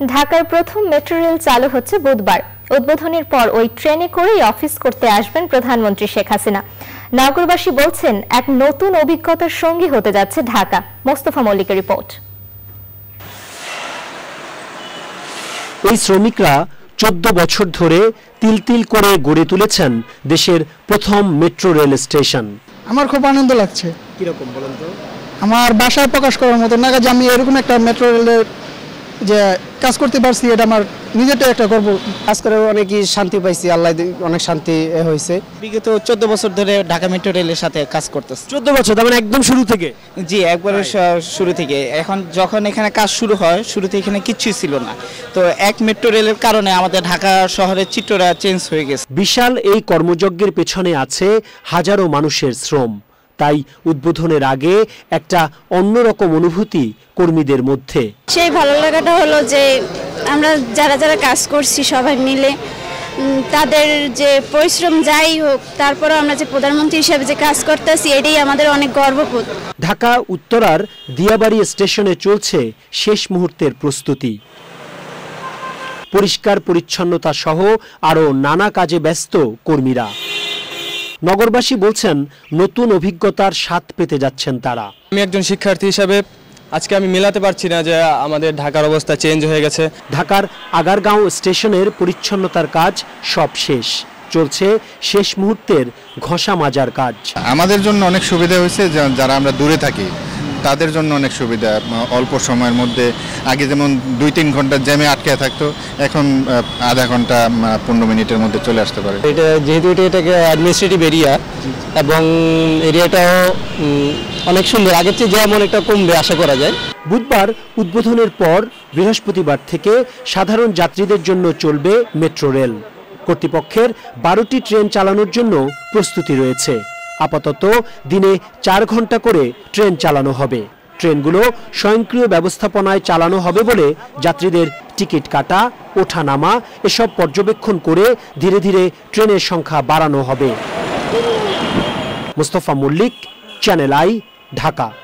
ঢাকার প্রথম metro rail চালু হচ্ছে বুধবার। উদ্বোধনের পর ওই ট্রেনে করেই অফিস করতে আসবেন প্রধানমন্ত্রী শেখ হাসিনা। নগরবাসী বলছেন এক নতুন অভিজ্ঞতার সঙ্গী হতে যাচ্ছে ঢাকা। মোস্তফা মল্লিকের রিপোর্ট। এই শ্রমিকরা 14 বছর ধরে তিল তিল করে গড়ে তুলেছেন দেশের প্রথম মেট্রো রেল স্টেশন। আমার খুব আনন্দ লাগছে। কি রকম বলেন তো? আমার ভাষায় প্রকাশ করার মতো না যে আমি এরকম একটা মেট্রো রেলের যে কাজ করতে পারছি, এটা আমার নিজেরটা একটা গর্ব। কাজ করে অনেকই শান্তি পাইছি, আল্লাহ অনেক শান্তি হয়েছে। বিগত 14 বছর ধরে ঢাকা মেট্রো রেলের সাথে কাজ করতেছি। 14 বছর, তার মানে একদম শুরু থেকে? জি, একবারে শুরু থেকে। এখন যখন এখানে কাজ শুরু হয়, শুরুতে এখানে কিচ্ছুই ছিল না। তো এক মেট্রো রেলের কারণে আমাদের ঢাকা শহরের চিত্রটা চেঞ্জ হয়ে গেছে। বিশাল এই কর্মযজ্ঞের পেছনে আছে হাজারো মানুষের শ্রম। তাই উদ্বোধনের আগে একটা অন্যরকম অনুভূতি কর্মীদের মধ্যে। সেই ভালো লাগাটা হলো যে আমরা যারা যারা কাজ করছি সবাই মিলে, তাদের যে পরিশ্রম যাই হোক, তারপরেও আমরা যে প্রধানমন্ত্রী হিসেবে যে কাজ করতেছি, এটাই আমাদের অনেক গর্ববোধ। ঢাকা উত্তরার দিয়াবাড়ি স্টেশনে চলছে শেষ মুহূর্তের প্রস্তুতি। পরিষ্কার পরিচ্ছন্নতা সহ আরো নানা কাজে ব্যস্ত কর্মীরা। নগরবাসী বলছেন নতুন অভিজ্ঞতার স্বাদ পেতে যাচ্ছেন তারা। আমি একজন শিক্ষার্থী হিসেবে আজকে আমি মেলাতে পারছি না যে আমাদের ঢাকার অবস্থা চেঞ্জ হয়ে গেছে। ঢাকার আগারগাঁও স্টেশনের পরিচ্ছন্নতার কাজ সব শেষ, চলছে শেষ মুহূর্তের ঘষা মাজার কাজ। আমাদের জন্য অনেক সুবিধা হয়েছে, যারা আমরা দূরে থাকি তাদের জন্য অনেক সুবিধা। অল্প সময়ের মধ্যে আগে যেমন 2-3 ঘন্টা জ্যামে আটকে থাকতো, এখন আধা ঘন্টা 15 মিনিটের মধ্যে চলে আসতে পারে। এটা যেহেতু এটাকে অ্যাডমিনিস্ট্রেটিভ এরিয়া এবং এরিয়াটাও অনেক সুন্দর, আগের চেয়ে যেমন একটা কমবে আশা করা যায়। বুধবার উদ্বোধনের পর বৃহস্পতিবার থেকে সাধারণ যাত্রীদের জন্য চলবে মেট্রো রেল। কর্তৃপক্ষের 12টি ট্রেন চালানোর জন্য প্রস্তুতি রয়েছে। আপাতত দিনে 4 ঘন্টা করে ট্রেন চালানো হবে। ট্রেনগুলো স্বয়ংক্রিয় ব্যবস্থাপনায় চালানো হবে বলে যাত্রীদের টিকিট কাটা, ওঠানামা এসব পর্যবেক্ষণ করে ধীরে ধীরে ট্রেনের সংখ্যা বাড়ানো হবে। Mostafa Mallik, Channel I, Dhaka.